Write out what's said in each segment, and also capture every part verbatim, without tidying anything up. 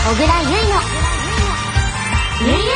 小倉優衣のゆいルーム。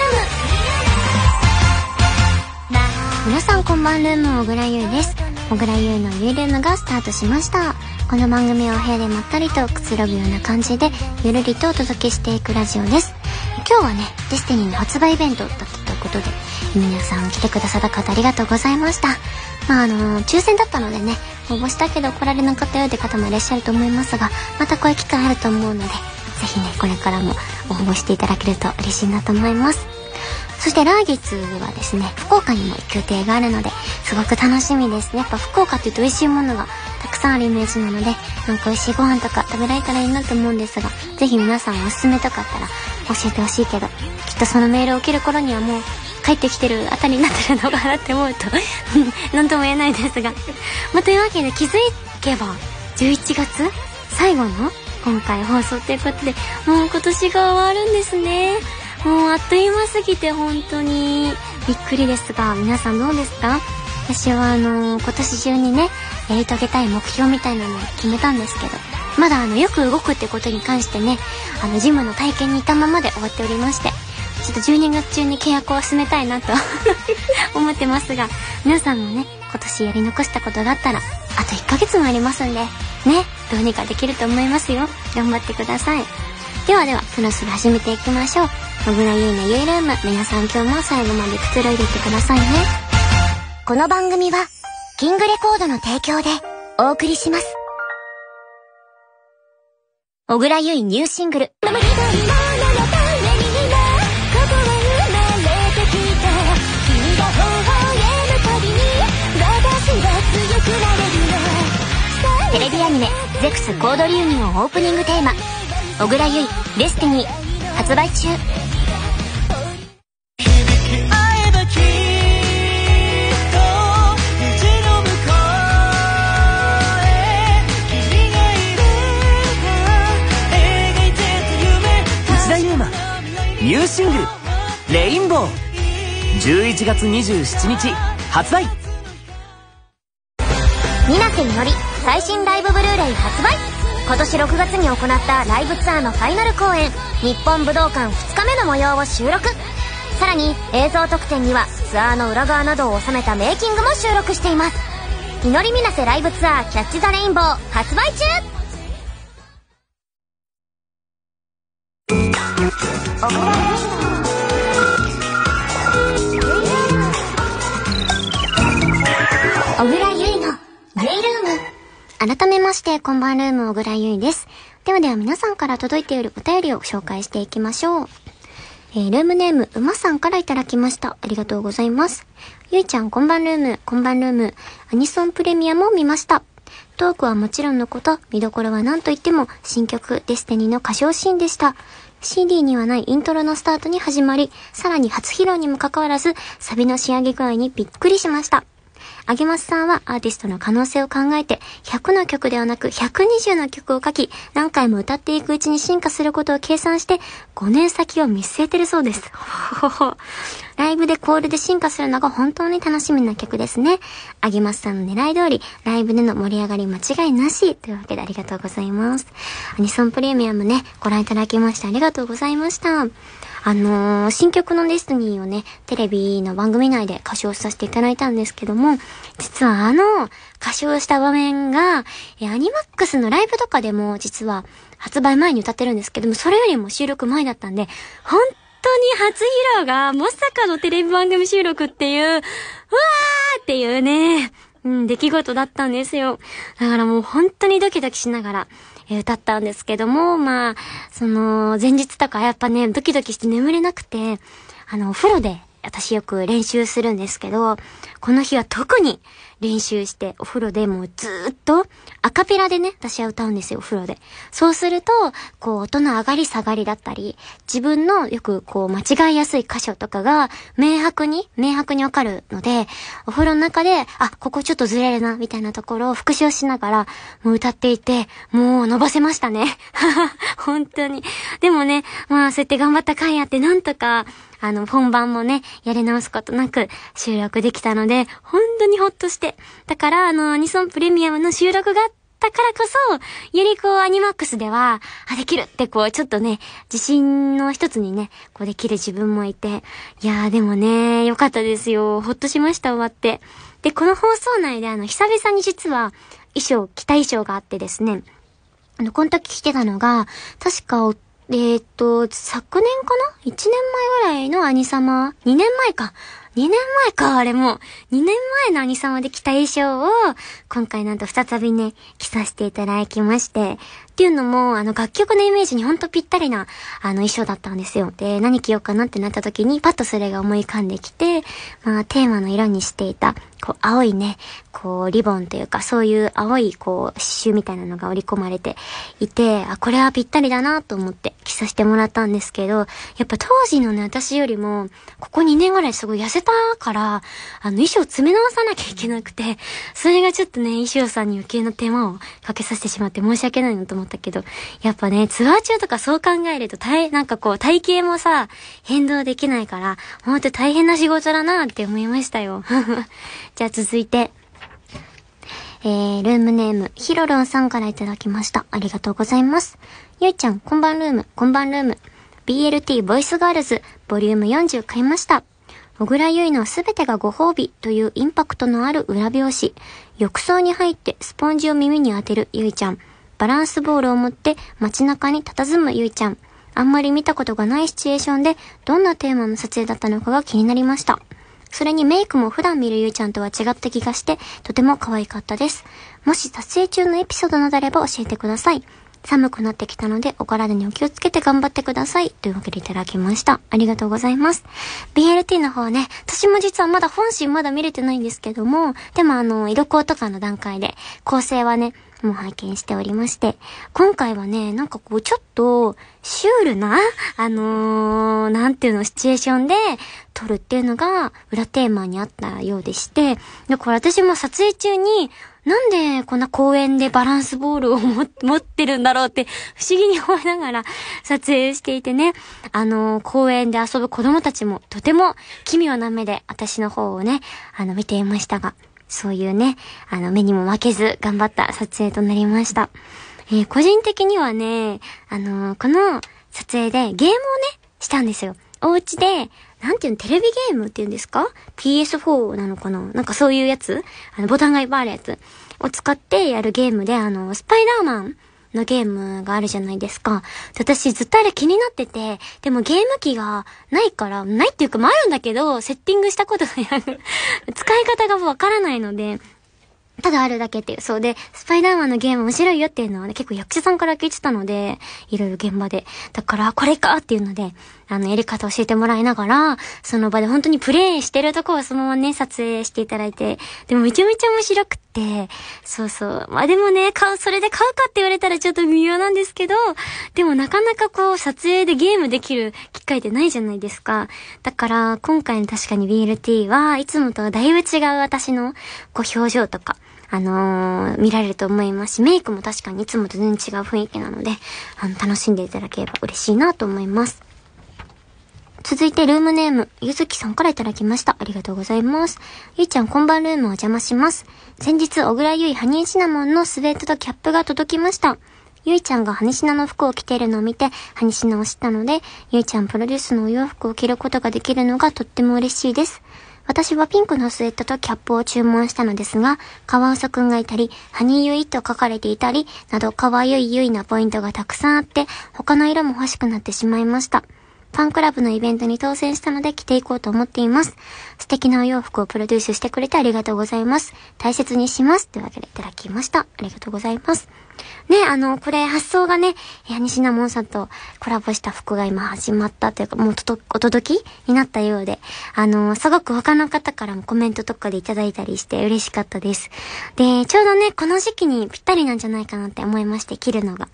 皆さんこんばんルーム、小倉優衣です。小倉優衣のゆいルームがスタートしました。この番組はお部屋でまったりとくつろぐような感じでゆるりとお届けしていくラジオです。今日はね、デスティニーの発売イベントだったということで、皆さん来てくださった方ありがとうございました。まああの抽選だったのでね、応募したけど来られなかったよって方もいらっしゃると思いますが、またこういう機会あると思うので、ぜひねこれからも応募していただけると嬉しいなと思います。そして来月はですね、福岡にも行く予定があるので、すごく楽しみですね。やっぱ福岡って言うと美味しいものがたくさんあるイメージなので、なんか美味しいご飯とか食べられたらいいなと思うんですが、ぜひ皆さんおすすめとかあったら教えてほしいけど、きっとそのメールを受ける頃にはもう帰ってきてるあたりになってるのかなって思うとなんとも言えないですが、まあ、というわけで気づけばじゅういちがつ最後の今回放送ということで、もう今年が終わるんですね。もうあっという間すぎて本当にびっくりですが、皆さんどうですか？私はあのー、今年中にねやり遂げたい目標みたいなのを決めたんですけど、まだあのよく動くってことに関してね、あのジムの体験にいたままで終わっておりまして、ちょっとじゅうにがつ中に契約を進めたいなと思ってますが、皆さんもね今年やり残したことがあったらあといっかげつもありますんでね、どうにかできると思いますよ。頑張ってください。ではではそろそろ始めていきましょう。小倉優衣のゆいルーム、皆さん今日も最後までくつろいでいってくださいね。この番組はキングレコードの提供でお送りします。小倉優衣ニューシングルテレビアニメゼクスコードリウミオンオープニングテーマ、小倉優衣デスティニー発売中。 内田悠馬ニューシングルレインボーじゅういちがつにじゅうしちにち発売。 水瀬いのり最新ライブブルーレイ発売。今年ろくがつに行ったライブツアーのファイナル公演、日本武道館ふつかめの模様を収録。さらに映像特典にはツアーの裏側などを収めたメイキングも収録しています。いのり水瀬ライブツアーキャッチザレインボー発売中。小倉優小倉優衣のゆいルーム。改めましてこんばんルーム、小倉優衣です。ではでは皆さんから届いているお便りを紹介していきましょう。えー、ルームネームうまさんからいただきました。ありがとうございます。ゆいちゃんこんばんルーム、こんばんルーム。アニソンプレミアも見ました。トークはもちろんのこと、見どころは何といっても新曲デスティニーの歌唱シーンでした。シーディー にはないイントロのスタートに始まり、さらに初披露にもかかわらずサビの仕上げ具合にびっくりしました。あげますさんはアーティストの可能性を考えてひゃくの曲ではなくひゃくにじゅうの曲を書き、何回も歌っていくうちに進化することを計算してごねん先を見据えてるそうです。ライブでコールで進化するのが本当に楽しみな曲ですね。あげますさんの狙い通りライブでの盛り上がり間違いなしというわけでありがとうございます。アニソンプレミアムね、ご覧いただきましてありがとうございました。あのー、新曲のデスティニーをね、テレビの番組内で歌唱させていただいたんですけども、実はあの、歌唱した場面が、え、アニマックスのライブとかでも実は発売前に歌ってるんですけども、それよりも収録前だったんで、本当に初披露がまさかのテレビ番組収録っていう、うわーっていうね、うん、出来事だったんですよ。だからもう本当にドキドキしながら、歌ったんですけども、まあ、その、前日とかやっぱね、ドキドキして眠れなくて、あの、お風呂で私よく練習するんですけど、この日は特に練習してお風呂でもうずーっとアカペラでね、私は歌うんですよ、お風呂で。そうすると、こう音の上がり下がりだったり、自分のよくこう間違いやすい箇所とかが明白に、明白にわかるので、お風呂の中で、あ、ここちょっとずれるな、みたいなところを復習しながら、もう歌っていて、もう伸ばせましたね。本当に。でもね、まあそうやって頑張った甲斐あってなんとか、あの、本番もね、やり直すことなく収録できたので、本当にほっとして。だから、あの、アニソンプレミアムの収録がっったからこそ、よりこうアニマックスでは、あ、できるってこう、ちょっとね、自信の一つにね、こうできる自分もいて、いやーでもね、よかったですよ。ほっとしました、終わって。で、この放送内であの、久々に実は、衣装、着た衣装があってですね、あの、この時着てたのが、確か、えーっと、昨年かな ?いち 年前ぐらいの兄様、にねんまえか。にねんまえか、あれも。にねんまえの兄様で着た衣装を、今回なんと再びね、着させていただきまして。っていうのも、あの、楽曲のイメージにほんとぴったりな、あの、衣装だったんですよ。で、何着ようかなってなった時に、パッとそれが思い浮かんできて、まあ、テーマの色にしていた、こう、青いね、こう、リボンというか、そういう青い、こう、刺繍みたいなのが織り込まれていて、あ、これはぴったりだなと思って着させてもらったんですけど、やっぱ当時のね、私よりも、ここにねんぐらいすごい痩せたから、あの、衣装詰め直さなきゃいけなくて、それがちょっとね、衣装さんに余計な手間をかけさせてしまって申し訳ないなと思ったけど、やっぱね、ツアー中とかそう考えると、体、なんかこう、体型もさ、変動できないから、ほんと大変な仕事だなって思いましたよ。じゃあ続いて、えー、ルームネーム、ヒロロンさんからいただきました。ありがとうございます。ゆいちゃん、こんばんルーム、こんばんルーム。ビーエルティー ボイスガールズ、ボリュームよんじゅう買いました。小倉優衣のすべてがご褒美というインパクトのある裏表紙。浴槽に入ってスポンジを耳に当てるゆいちゃん。バランスボールを持って街中に佇むゆいちゃん。あんまり見たことがないシチュエーションでどんなテーマの撮影だったのかが気になりました。それにメイクも普段見るゆいちゃんとは違った気がしてとても可愛かったです。もし撮影中のエピソードなどあれば教えてください。寒くなってきたのでお体にお気をつけて頑張ってください。というわけでいただきました。ありがとうございます。ビーエルティー の方ね、私も実はまだ本心まだ見れてないんですけども、でもあの、色光とかの段階で構成はね、もう拝見しておりまして、今回はね、なんかこうちょっとシュールな、あのー、なんていうの、シチュエーションで撮るっていうのが裏テーマにあったようでして、だから私も撮影中に、なんでこんな公園でバランスボールをも持ってるんだろうって不思議に思いながら撮影していてね、あのー、公園で遊ぶ子供たちもとても奇妙な目で私の方をね、あの見ていましたが、そういうね、あの目にも負けず頑張った撮影となりました。えー、個人的にはね、あのー、この撮影でゲームをね、したんですよ。お家で、なんていうの、テレビゲームっていうんですか ?ピーエスフォー なのかな、なんかそういうやつ、あの、ボタンがいっぱいあるやつを使ってやるゲームで、あの、スパイダーマンのゲームがあるじゃないですか。私ずっとあれ気になってて、でもゲーム機がないから、ないっていうか、まあ、あるんだけど、セッティングしたことがやる。使い方がわからないので、ただあるだけっていう。そうで、スパイダーマンのゲーム面白いよっていうのはね、結構役者さんから聞いてたので、いろいろ現場で。だから、これかっていうので、あの、やり方教えてもらいながら、その場で本当にプレイしてるとこをそのままね、撮影していただいて、でもめちゃめちゃ面白くって、そうそう。まあでもね、買う、それで買うかって言われたらちょっと微妙なんですけど、でもなかなかこう、撮影でゲームできる機会ってないじゃないですか。だから、今回の確かに ビーエルティー はいつもとはだいぶ違う私の、こう、表情とか、あのー、見られると思いますし、メイクも確かにいつもと全然違う雰囲気なので、あの、楽しんでいただければ嬉しいなと思います。続いてルームネーム、ゆずきさんからいただきました。ありがとうございます。ゆいちゃん、こんばんルームお邪魔します。先日、小倉ゆいハニーシナモンのスウェットとキャップが届きました。ゆいちゃんがハニシナの服を着ているのを見て、ハニシナを知ったので、ゆいちゃんプロデュースのお洋服を着ることができるのがとっても嬉しいです。私はピンクのスウェットとキャップを注文したのですが、カワウソくんがいたり、ハニーユイと書かれていたり、など可愛いユイなポイントがたくさんあって、他の色も欲しくなってしまいました。ファンクラブのイベントに当選したので着ていこうと思っています。素敵なお洋服をプロデュースしてくれてありがとうございます。大切にします。というわけでいただきました。ありがとうございます。ね、あの、これ発送がね、ハニシナモンさんとコラボした服が今始まったというか、もうととお届きになったようで、あの、すごく他の方からもコメントとかでいただいたりして嬉しかったです。で、ちょうどね、この時期にぴったりなんじゃないかなって思いまして、着るのが。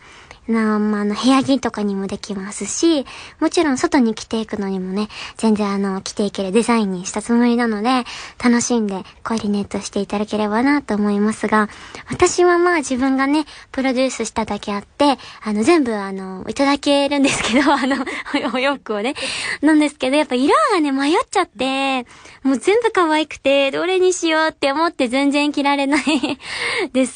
な、まあ、あの、部屋着とかにもできますし、もちろん外に着ていくのにもね、全然あの、着ていけるデザインにしたつもりなので、楽しんでコーディネートしていただければなと思いますが、私はまあ自分がね、プロデュースしただけあって、あの、全部あの、いただけるんですけど、あの、お洋服をね、なんですけど、やっぱ色がね、迷っちゃって、もう全部可愛くて、どれにしようって思って全然着られないです。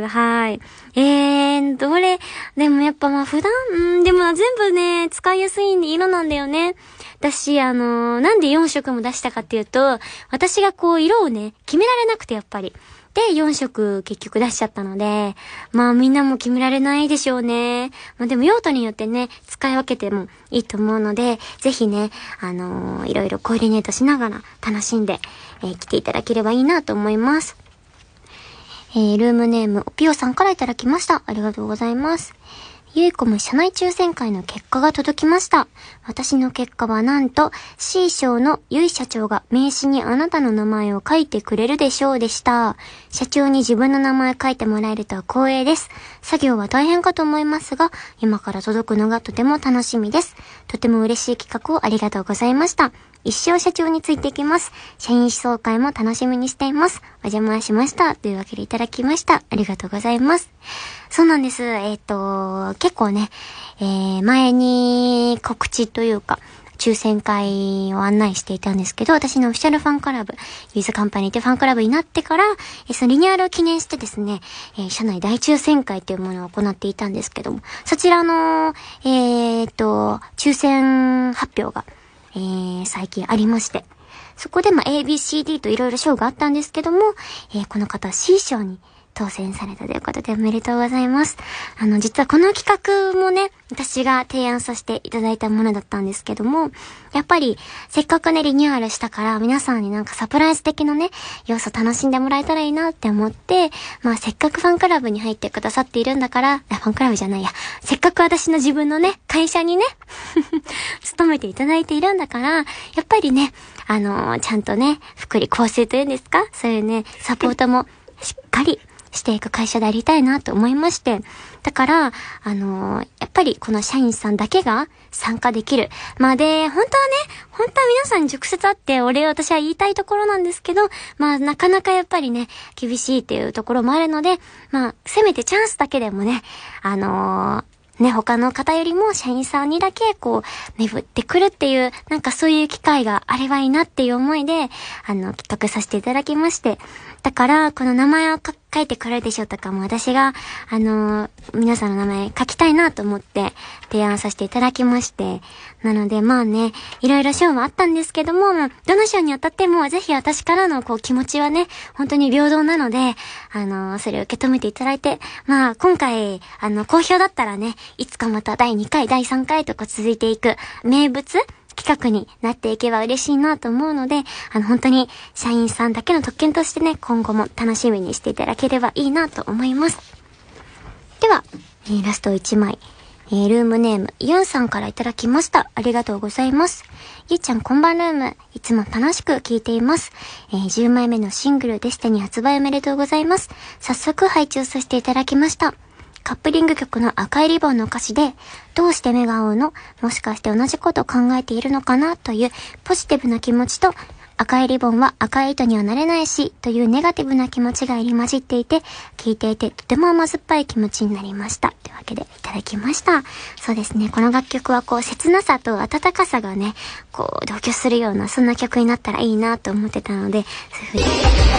はい。えー、どれ、でもやっぱまあ普段、うん、でも全部ね、使いやすい色なんだよね。私、あのー、なんでよん色も出したかっていうと、私がこう色をね、決められなくてやっぱり。で、よん色結局出しちゃったので、まあみんなも決められないでしょうね。まあでも用途によってね、使い分けてもいいと思うので、ぜひね、あのー、いろいろコーディネートしながら楽しんで、えー、着ていただければいいなと思います。えー、ルームネーム、おぴよさんからいただきました。ありがとうございます。ゆいこむ社内抽選会の結果が届きました。私の結果はなんと C 賞のゆい社長が名刺にあなたの名前を書いてくれるでしょうでした。社長に自分の名前書いてもらえるとは光栄です。作業は大変かと思いますが、今から届くのがとても楽しみです。とても嬉しい企画をありがとうございました。一生社長についていきます。社員総会も楽しみにしています。お邪魔しました。というわけでいただきました。ありがとうございます。そうなんです。えっと、結構ね、えー、前に告知というか、抽選会を案内していたんですけど、私のオフィシャルファンクラブ、ユーズカンパニーってファンクラブになってから、えそのリニューアルを記念してですね、えー、社内大抽選会というものを行っていたんですけども、そちらの、えー、っと、抽選発表が、えー、最近ありまして、そこでまあ エービーシーディー といろいろ賞があったんですけども、えー、この方は C 賞に当選されたということでおめでとうございます。あの、実はこの企画もね、私が提案させていただいたものだったんですけども、やっぱりせっかくね、リニューアルしたから皆さんになんかサプライズ的なね、要素楽しんでもらえたらいいなって思って、まあせっかくファンクラブに入ってくださっているんだから、ファンクラブじゃないや、せっかく私の自分のね、会社にね、勤めていただいているんだから、やっぱりね、あのー、ちゃんとね、福利厚生というんですか？そういうね、サポートもしっかりしていく会社でありたいなと思いまして。だから、あのー、やっぱりこの社員さんだけが参加できる。まあで、本当はね、本当は皆さんに直接会ってお礼を私は言いたいところなんですけど、まあなかなかやっぱりね、厳しいっていうところもあるので、まあ、せめてチャンスだけでもね、あのー、ね、他の方よりも社員さんにだけこう、巡ってくるっていう、なんかそういう機会があればいいなっていう思いで、あの、企画させていただきまして。だから、この名前を書いてくれるでしょうとかも私が、あのー、皆さんの名前書きたいなと思って提案させていただきまして。なので、まあね、いろいろ賞はあったんですけども、どの賞にあたっても、ぜひ私からのこう気持ちはね、本当に平等なので、あのー、それを受け止めていただいて、まあ、今回、あの、好評だったらね、いつかまただいにかい、だいさんかいとか続いていく名物企画になっていけば嬉しいなと思うので、あの本当に社員さんだけの特権としてね、今後も楽しみにしていただければいいなと思います。では、えー、ラストいちまい、えー、ルームネームユンさんからいただきました。ありがとうございます。ゆいちゃんこんばんルーム、いつも楽しく聞いています。えー、じゅうまいめのシングルデスティニー発売おめでとうございます。早速拝聴させていただきました。カップリング曲の赤いリボンの歌詞で、どうして目が合うの？もしかして同じことを考えているのかなというポジティブな気持ちと、赤いリボンは赤い糸にはなれないし、というネガティブな気持ちが入り混じっていて、聴いていてとても甘酸っぱい気持ちになりました。というわけでいただきました。そうですね、この楽曲はこう切なさと温かさがね、こう同居するようなそんな曲になったらいいなと思ってたので、そういうふうに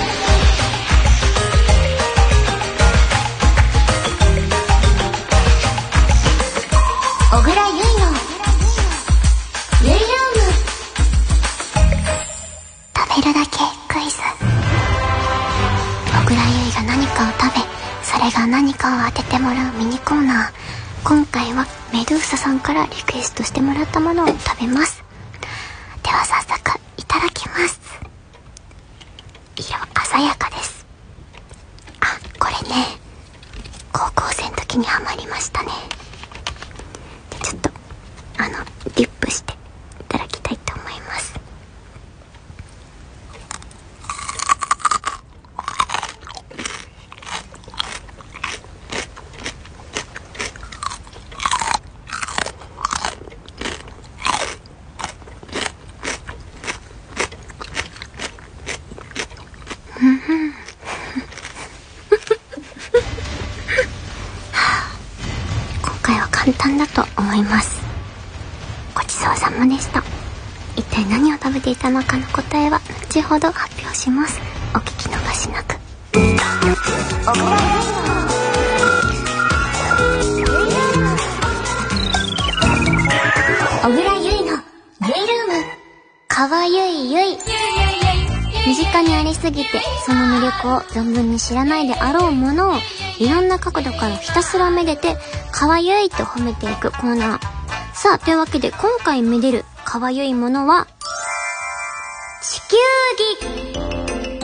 小倉優衣のゆいルーム。食べるだけクイズ。小倉優衣が何かを食べ、それが何かを当ててもらうミニコーナー。今回はメドゥーサさんからリクエストしてもらったものを食べます。では早速いただきます。色鮮やかです。あ、これね、高校生の時にハマりましたね。ちょっとあのディップしていただきたいと思います。 簡単だと思います。ごちそうさまでした。一体何を食べていたのかの答えは後ほど発表します。お聞き逃しなく。小倉優衣のゆいルーム。かわゆいゆい。身近にありすぎてその魅力を存分に知らないであろうものをいろんな角度からひたすらめでてかわゆいと褒めていくコーナー。さあ、というわけで今回めでるかわゆいものは地球儀。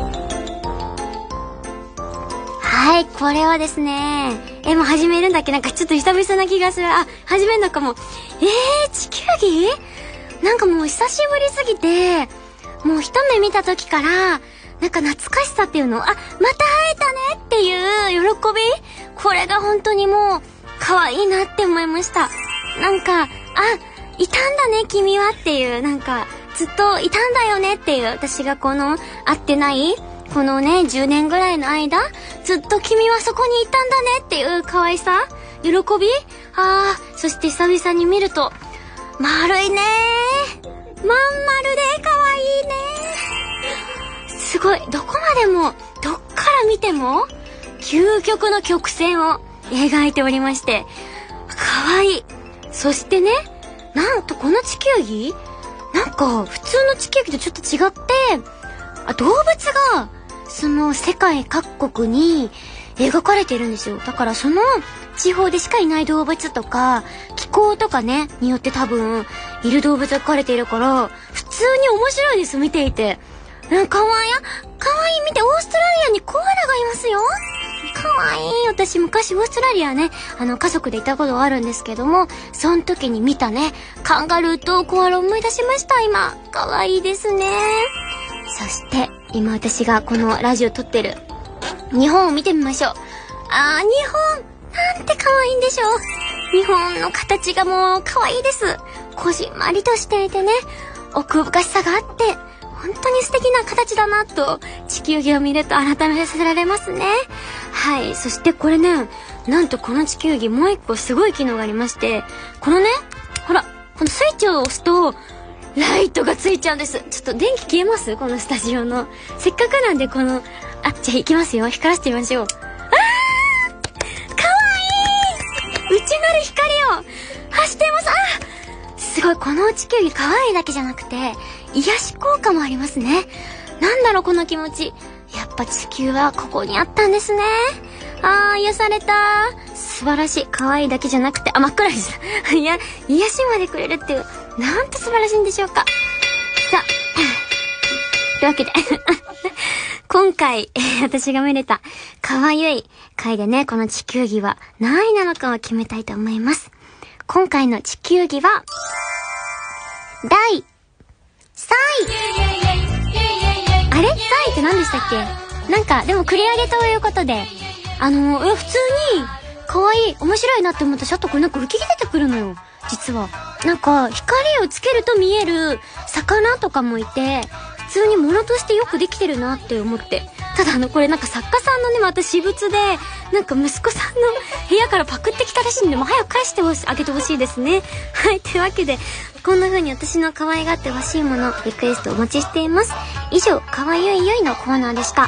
はい、これはですね、え、もう始めるんだっけ？なんかちょっと久々な気がする。あ、始めるのかも。えー、地球儀？なんかもう久しぶりすぎて、もう一目見た時から、なんか懐かしさっていうの、あ、また会えたねっていう喜び？これが本当にもう、可愛いなって思いました。なんか、あ、いたんだね君はっていう、なんか、ずっといたんだよねっていう、私がこの、会ってないこのね、じゅうねんぐらいの間、ずっと君はそこにいたんだねっていう可愛さ、喜び、あー、そして久々に見ると、丸いねー。まん丸で可愛いねー。すごい、どこまでも、どっから見ても、究極の曲線を描いておりまして、可愛い。そしてね、なんとこの地球儀、なんか普通の地球儀とちょっと違って、あ、動物が、その世界各国に描かれてるんですよ。だからその地方でしかいない動物とか気候とかねによって多分いる動物が描かれているから普通に面白いです、見ていて。なんかかわいい、かわいい。見て、オーストラリアにコアラがいますよ。かわいい。私昔オーストラリアね、あの家族でいたことがあるんですけども、その時に見たねカンガルーとコアラを思い出しました。今かわいいですね。そして今私がこのラジオ撮ってる日本を見てみましょう。あー、日本なんて可愛いんでしょう。日本の形がもう可愛いです。こじんまりとしていてね、奥深しさがあって本当に素敵な形だなと地球儀を見ると改めさせられますね。はい。そしてこれね、なんとこの地球儀もう一個すごい機能がありまして、このね、ほらこのスイッチを押すとライトがついちゃうんです。ちょっと電気消えます？このスタジオの。せっかくなんでこの、あ、じゃあ行きますよ。光らせてみましょう。あー！かわいい！内なる光を発しています。あー！すごい、この地球儀可愛いだけじゃなくて、癒し効果もありますね。なんだろうこの気持ち。やっぱ地球はここにあったんですね。あー、癒された。素晴らしい。可愛いだけじゃなくて、あ、真っ暗です。いや、癒しまでくれるっていう。なんと素晴らしいんでしょうか。さあ、というわけで今回、えー、私が見れたかわゆい回でね、この地球儀は何位なのかを決めたいと思います。今回の地球儀はだいさんい。あれ ?さんいって何でしたっけ？なんかでも繰り上げということで、あのー、え普通にかわいい面白いなって思ったシャットこれなんか浮き出てくるのよ。実はなんか光をつけると見える魚とかもいて、普通に物としてよくできてるなって思って。ただあのこれなんか作家さんのね、また私物でなんか息子さんの部屋からパクってきたらしいんで、もう早く返してあげてほしいですね。はい、というわけでこんな風に私の可愛がってほしいものリクエストお待ちしています。以上、かわゆいゆいのコーナーでした。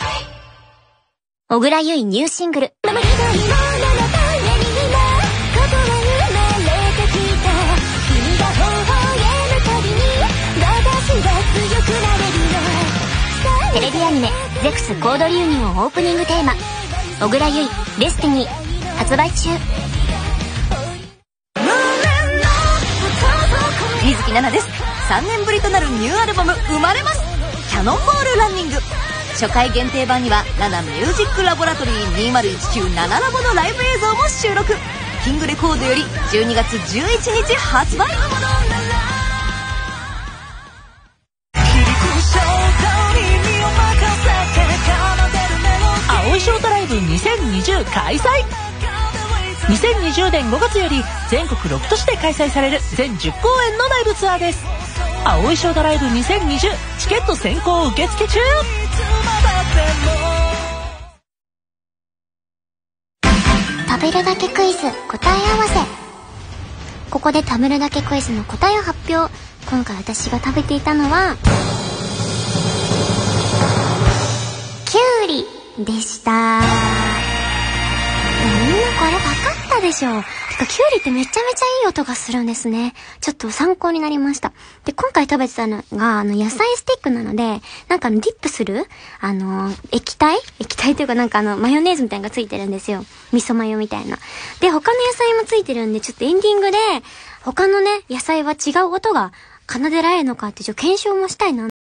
小倉ゆいニューシングルテレビアニメゼクスコードリューニオンオープニングテーマ、小倉ゆいデスティニー発売中。 水木奈々です。さんねんぶりとなるニューアルバム生まれます。キャノンボールランニング。初回限定版にはナナミュージックラボラトリーにせんじゅうきゅうナナラボのライブ映像も収録。キングレコードよりじゅうにがつじゅういちにち発売。 青いショートライブにせんにじゅう開催。にせんにじゅうねんごがつより全国ろく都市で開催される全じゅっこうえんのライブツアーです。青いショートライブにせんにじゅうチケット先行受付中。 食べるだけクイズ答え合わせ。 ここで食べるだけクイズの答えを発表。今回私が食べていたのはキュウリでした。みんなこれ分かったでしょ。てかキュウリってめちゃめちゃいい音がするんですね。ちょっと参考になりました。で、今回食べてたのが、あの、野菜スティックなので、なんかあの、ディップするあの、液体液体というかなんかあの、マヨネーズみたいなのがついてるんですよ。味噌マヨみたいな。で、他の野菜もついてるんで、ちょっとエンディングで、他のね、野菜は違う音が奏でられるのかって、ちょっと検証もしたいな。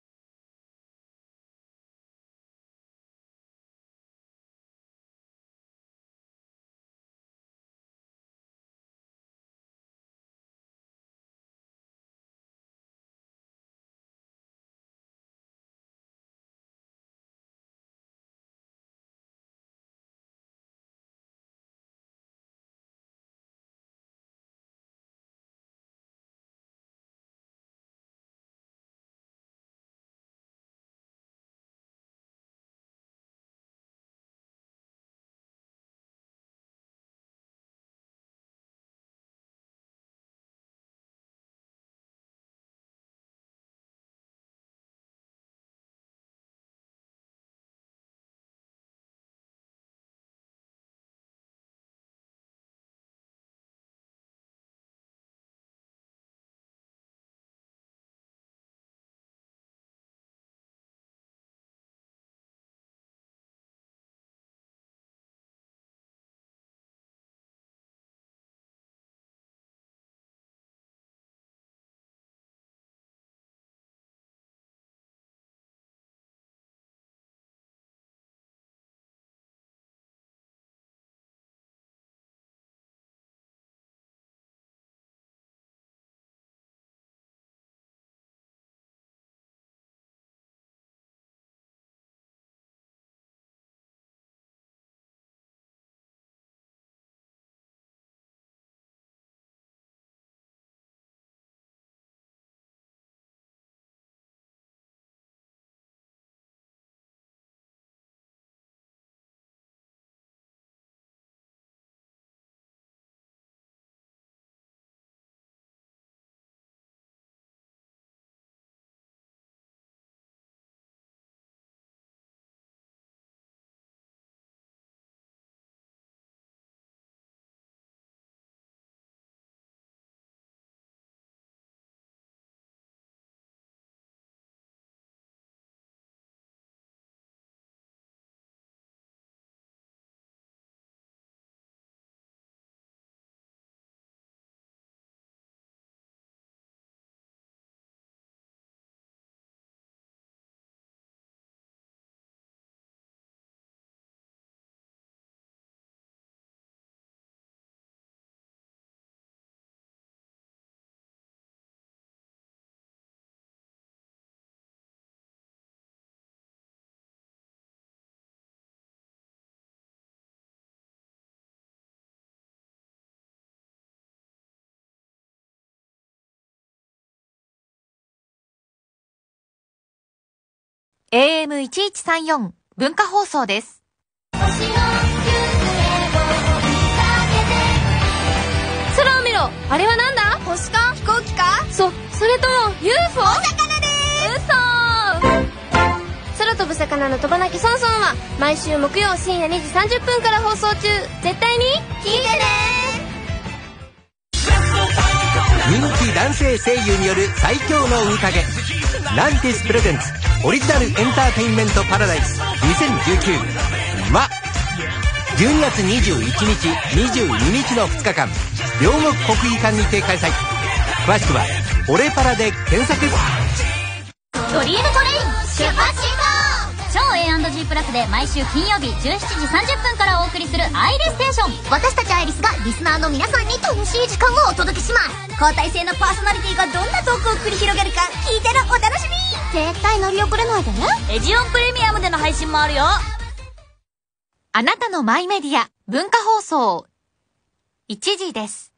エーエムせんひゃくさんじゅうよん 文化放送です。 空を見ろ。あれはなんだ？星か？飛行機か？そ、それとも ユーフォー？お魚でーす。嘘。空飛ぶ魚の飛ばなきソンソンは毎週木曜深夜にじさんじゅっぷんから放送中。絶対に聞いてね。 人気男性声優による最強の宴、ランティスプレゼンツオリジナルエンターテインメントパラダイスにせんじゅうきゅうはじゅうにがつにじゅういちにちにじゅうににちのふつかかん、両国国技館にて開催。詳しくはオレパラで検索。 ドリームトレイン出発進行。超 エーアンドジー プラスで毎週金曜日じゅうしちじさんじゅっぷんからお送りするアイリステーション。私たちアイリスがリスナーの皆さんに楽しい時間をお届けします。交代制のパーソナリティがどんなトークを繰り広げるか聞いてのお楽しみ。絶対乗り遅れないでね。エジオンプレミアムでの配信もあるよ。 あなたのマイメディア文化放送いちじです。